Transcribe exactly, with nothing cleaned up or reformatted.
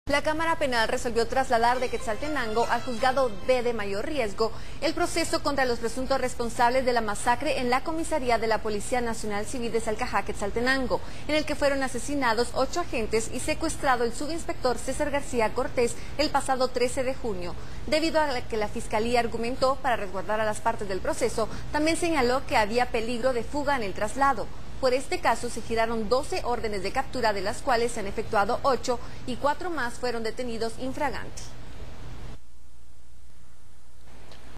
La Cámara Penal resolvió trasladar de Quetzaltenango al Juzgado B de Mayor Riesgo el proceso contra los presuntos responsables de la masacre en la comisaría de la Policía Nacional Civil de Salcajá, Quetzaltenango, en el que fueron asesinados ocho agentes y secuestrado el subinspector César García Cortés el pasado trece de junio. Debido a que la Fiscalía argumentó para resguardar a las partes del proceso, también señaló que había peligro de fuga en el traslado. Por este caso se giraron doce órdenes de captura, de las cuales se han efectuado ocho y cuatro más fueron detenidos infraganti.